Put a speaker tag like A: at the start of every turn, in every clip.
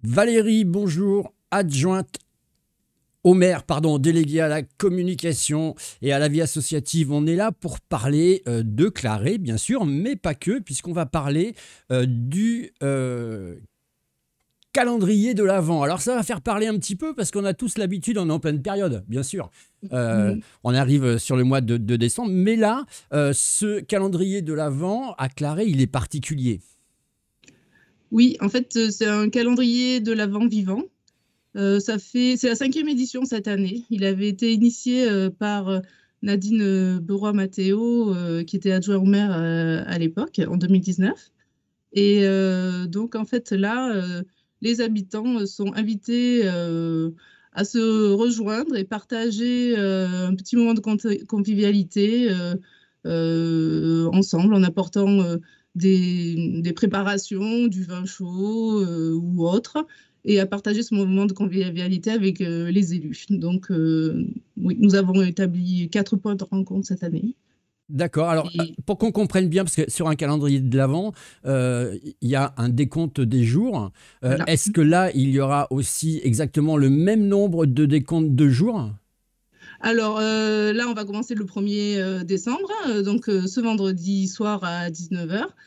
A: Valérie, bonjour, adjointe au maire, déléguée à la communication et à la vie associative. On est là pour parler de Clarée, bien sûr, mais pas que, puisqu'on va parler du calendrier de l'Avent. Alors ça va faire parler un petit peu, parce qu'on a tous l'habitude, on est en pleine période, bien sûr. On arrive sur le mois de décembre, mais là, ce calendrier de l'Avent à Clarée, il est particulier.
B: Oui, en fait, c'est un calendrier de l'Avent vivant. C'est la 5e édition cette année. Il avait été initié par Nadine Beroy-Mathéo, qui était adjoint au maire à l'époque, en 2019. Et donc, en fait, là, les habitants sont invités à se rejoindre et partager un petit moment de convivialité ensemble en apportant des préparations, du vin chaud ou autre, et à partager ce moment de convivialité avec les élus. Donc, oui, nous avons établi 4 points de rencontre cette année.
A: D'accord. Alors,
B: Et
A: pour qu'on comprenne bien, parce que sur un calendrier de l'Avent, il y a un décompte des jours.
B: voilà.
A: Est-ce que là, il y aura aussi exactement le même nombre de décomptes de jours?
B: Alors là, on va commencer le 1er décembre, donc ce vendredi soir à 19h.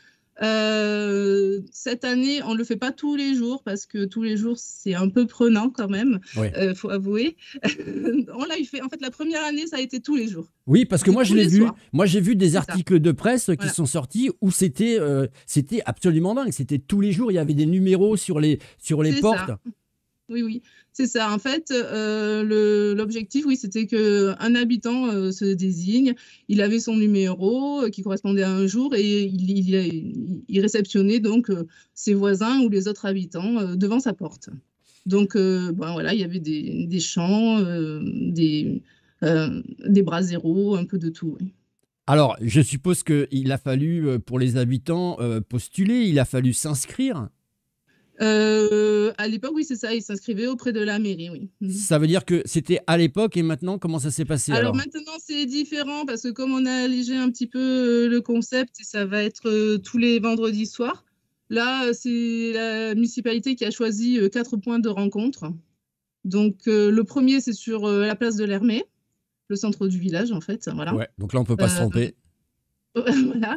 B: Cette année, on ne le fait pas tous les jours parce que tous les jours, c'est un peu prenant quand même,
A: Oui.
B: faut avouer. On l'a fait. En fait, la première année, ça a été tous les jours.
A: Oui, parce que
B: C'est
A: moi, je
B: tous
A: l'ai
B: les
A: vu.
B: soirs.
A: Moi, j'ai vu des
B: C'est ça.
A: articles de presse qui
B: Voilà.
A: sont sortis où c'était absolument dingue. C'était tous les jours, il y avait des numéros sur les
B: C'est
A: portes.
B: ça. Oui, oui, c'est ça. En fait, l'objectif, oui, c'était qu'un habitant se désigne, il avait son numéro qui correspondait à un jour et il réceptionnait donc ses voisins ou les autres habitants devant sa porte. Donc, ben, voilà, il y avait des chants, des braseros, un peu de tout. Oui.
A: Alors, je suppose qu'il a fallu, pour les habitants, postuler, il a fallu s'inscrire.
B: À l'époque, oui, c'est ça, il s'inscrivait auprès de la mairie, oui. Mhm.
A: Ça veut dire que c'était à l'époque et maintenant, comment ça s'est passé
B: Alors
A: alors?
B: maintenant, c'est différent parce que comme on a allégé un petit peu le concept, et ça va être tous les vendredis soirs. Là, c'est la municipalité qui a choisi 4 points de rencontre. Donc le premier, c'est sur la place de l'Hermée, le centre du village en fait. Voilà.
A: Ouais, donc là, on peut pas se
B: Euh,
A: tromper.
B: voilà.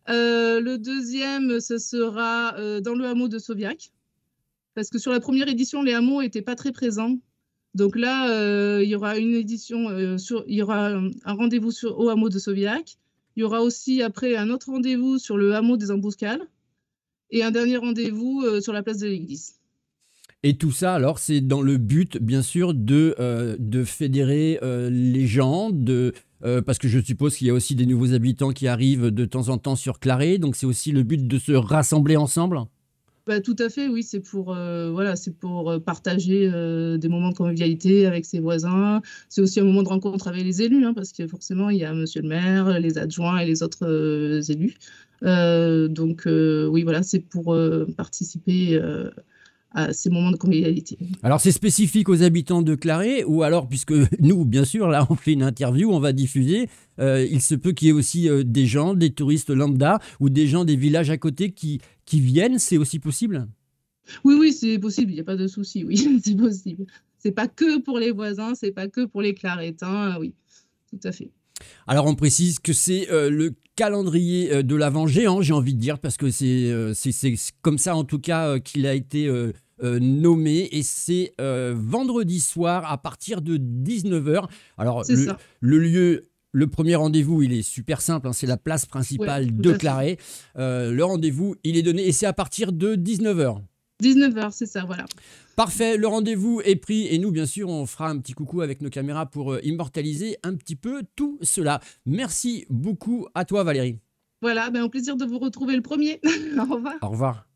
B: Le deuxième, ce sera dans le hameau de Sauviac. Parce que sur la première édition, les hameaux n'étaient pas très présents. Donc là, il y aura une édition, il y aura un rendez-vous au hameau de Sauviac. Il y aura aussi après un autre rendez-vous sur le hameau des Embuscades et un dernier rendez-vous sur la place de l'église.
A: Et tout ça, alors, c'est dans le but, bien sûr, de fédérer les gens, parce que je suppose qu'il y a aussi des nouveaux habitants qui arrivent de temps en temps sur Clarée, donc c'est aussi le but de se rassembler ensemble.
B: Bah, tout à fait, oui, c'est pour, voilà, c'est pour partager des moments de convivialité avec ses voisins. C'est aussi un moment de rencontre avec les élus, hein, parce que forcément, il y a monsieur le maire, les adjoints et les autres élus. Donc, oui, voilà, c'est pour participer à ces moments de convivialité.
A: Alors, c'est spécifique aux habitants de Clarée, ou alors, puisque nous, bien sûr, là, on fait une interview, on va diffuser, il se peut qu'il y ait aussi des gens, des touristes lambda, ou des gens des villages à côté qui viennent, c'est aussi possible?
B: Oui, oui, c'est possible, il n'y a pas de souci, oui, c'est possible. C'est pas que pour les voisins, c'est pas que pour les Clarétains, oui, tout à fait.
A: Alors, on précise que c'est le calendrier de l'Avent géant, j'ai envie de dire, parce que c'est comme ça, en tout cas, qu'il a été nommé. Et c'est vendredi soir à partir de 19h. Alors,
B: C'est ça,
A: le lieu. Le premier rendez-vous, il est super simple, hein, c'est la place
B: ouais,
A: principale
B: tout
A: de
B: à fait.
A: Clarée. Le rendez-vous, il est donné et c'est à partir de 19h.
B: 19h, c'est ça, voilà.
A: Parfait, le rendez-vous est pris et nous, bien sûr, on fera un petit coucou avec nos caméras pour immortaliser un petit peu tout cela. Merci beaucoup à toi, Valérie.
B: Voilà, ben, au plaisir de vous retrouver le premier. Au revoir.
A: Au revoir.